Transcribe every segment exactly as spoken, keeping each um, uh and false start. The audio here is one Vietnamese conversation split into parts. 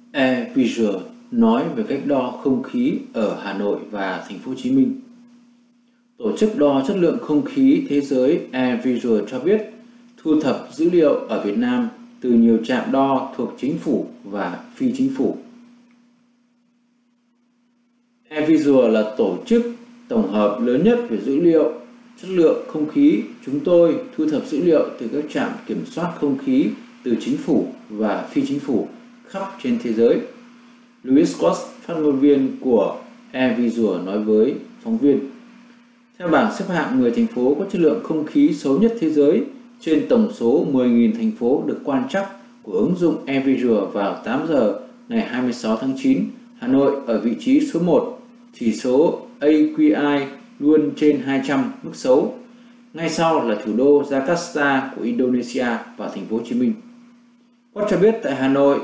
AirVisual nói về cách đo không khí ở Hà Nội và Thành phố Hồ Chí Minh. Tổ chức đo chất lượng không khí thế giới AirVisual cho biết thu thập dữ liệu ở Việt Nam từ nhiều trạm đo thuộc chính phủ và phi chính phủ. AirVisual là tổ chức tổng hợp lớn nhất về dữ liệu chất lượng không khí. Chúng tôi thu thập dữ liệu từ các trạm kiểm soát không khí từ chính phủ và phi chính phủ khắp trên thế giới. Louis Scott, phát ngôn viên của AirVisual, nói với phóng viên. Theo bảng xếp hạng mười thành phố có chất lượng không khí xấu nhất thế giới, trên tổng số mười nghìn thành phố được quan trắc của ứng dụng AirVisual vào tám giờ ngày hai mươi sáu tháng chín, Hà Nội ở vị trí số một, chỉ số a quy i luôn trên hai trăm, mức xấu. Ngay sau là thủ đô Jakarta của Indonesia và thành phố Hồ Chí Minh. Watt cho biết tại Hà Nội,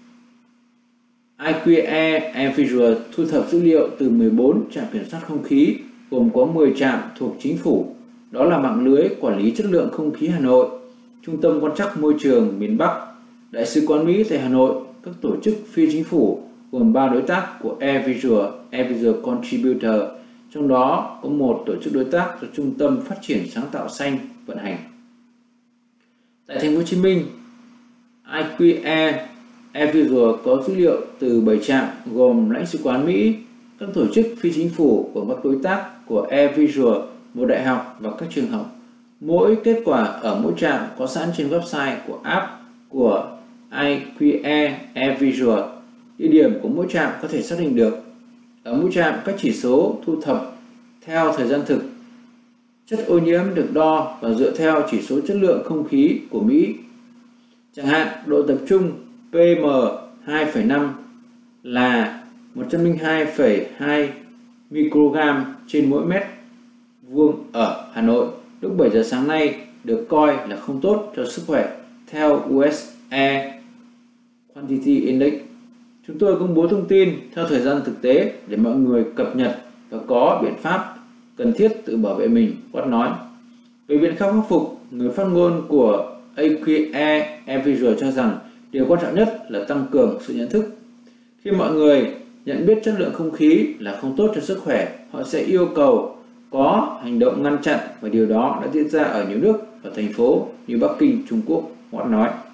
i quy e AirVisual thu thập dữ liệu từ mười bốn trạm kiểm soát không khí, gồm có mười trạm thuộc chính phủ, đó là mạng lưới quản lý chất lượng không khí Hà Nội, Trung tâm quan trắc môi trường miền Bắc, Đại sứ quán Mỹ tại Hà Nội, các tổ chức phi chính phủ gồm ba đối tác của AirVisual, AirVisual Contributor, trong đó có một tổ chức đối tác do Trung tâm Phát triển Sáng tạo Xanh vận hành. Tại Thành phố Hồ Chí Minh, i quy e AirVisual có dữ liệu từ bảy trạm gồm lãnh sự quán Mỹ, các tổ chức phi chính phủ của các đối tác của AirVisual, một đại học và các trường học. Mỗi kết quả ở mỗi trạm có sẵn trên website của app của i quy e AirVisual. Địa điểm của mỗi trạm có thể xác định được. Ở mỗi trạm, các chỉ số thu thập theo thời gian thực. Chất ô nhiễm được đo và dựa theo chỉ số chất lượng không khí của Mỹ. Chẳng hạn, độ tập trung P M hai phẩy năm là một trăm lẻ hai phẩy hai microgram trên mỗi mét vuông ở Hà Nội lúc bảy giờ sáng nay được coi là không tốt cho sức khỏe theo u ét Air Quality Index. Chúng tôi công bố thông tin theo thời gian thực tế để mọi người cập nhật và có biện pháp cần thiết tự bảo vệ mình, Watt nói. Về biện pháp khắc phục, người phát ngôn của a quy e AirVisual cho rằng điều quan trọng nhất là tăng cường sự nhận thức. Khi mọi người nhận biết chất lượng không khí là không tốt cho sức khỏe, họ sẽ yêu cầu có hành động ngăn chặn, và điều đó đã diễn ra ở nhiều nước và thành phố như Bắc Kinh, Trung Quốc, Watt nói.